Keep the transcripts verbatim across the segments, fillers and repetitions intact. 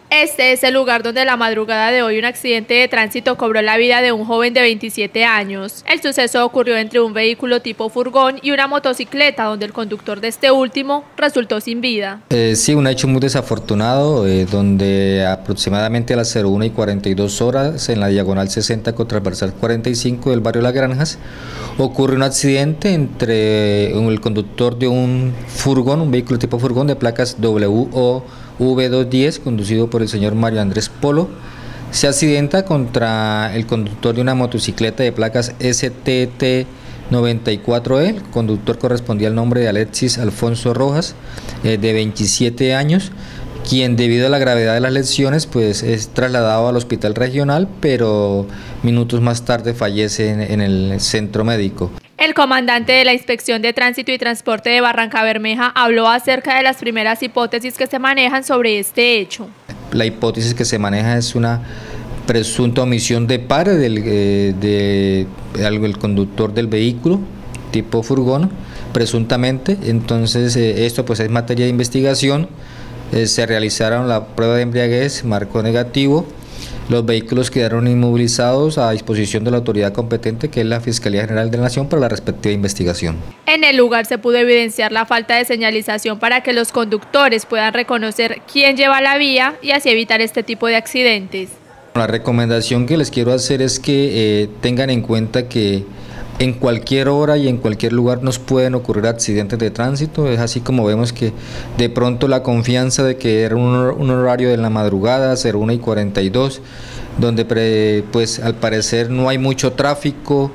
Este es el lugar donde la madrugada de hoy un accidente de tránsito cobró la vida de un joven de veintisiete años. El suceso ocurrió entre un vehículo tipo furgón y una motocicleta, donde el conductor de este último resultó sin vida. Eh, sí, un hecho muy desafortunado, eh, donde aproximadamente a las cero una y cuarenta y dos horas, en la diagonal sesenta con transversal cuarenta y cinco del barrio Las Granjas, ocurre un accidente entre el conductor de un furgón, un vehículo tipo furgón de placas W O V doscientos diez, conducido por el señor Mario Andrés Polo. Se accidenta contra el conductor de una motocicleta de placas S T T noventa y cuatro E. El conductor correspondía al nombre de Alexis Alfonso Rojas, eh, de veintisiete años, quien debido a la gravedad de las lesiones pues es trasladado al hospital regional, pero minutos más tarde fallece en, en el centro médico. El comandante de la Inspección de Tránsito y Transporte de Barrancabermeja habló acerca de las primeras hipótesis que se manejan sobre este hecho. La hipótesis que se maneja es una presunta omisión de par del eh, de, de, el conductor del vehículo tipo furgón, presuntamente. Entonces eh, esto pues es materia de investigación. Eh, se realizaron la prueba de embriaguez, marcó negativo. Los vehículos quedaron inmovilizados a disposición de la autoridad competente, que es la Fiscalía General de la Nación, para la respectiva investigación. En el lugar se pudo evidenciar la falta de señalización para que los conductores puedan reconocer quién lleva la vía y así evitar este tipo de accidentes. La recomendación que les quiero hacer es que eh, tengan en cuenta que en cualquier hora y en cualquier lugar nos pueden ocurrir accidentes de tránsito. Es así como vemos que de pronto la confianza de que era un, un horario de la madrugada, cero una y cuarenta y dos, donde pre, pues al parecer no hay mucho tráfico,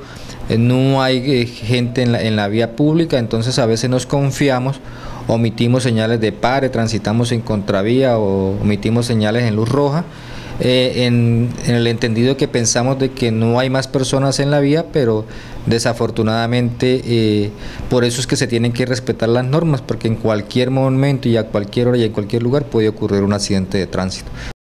no hay eh, gente en la, en la vía pública, entonces a veces nos confiamos, omitimos señales de pare, transitamos en contravía o omitimos señales en luz roja. Eh, en, en el entendido que pensamos de que no hay más personas en la vía, pero desafortunadamente eh, por eso es que se tienen que respetar las normas, porque en cualquier momento y a cualquier hora y en cualquier lugar puede ocurrir un accidente de tránsito.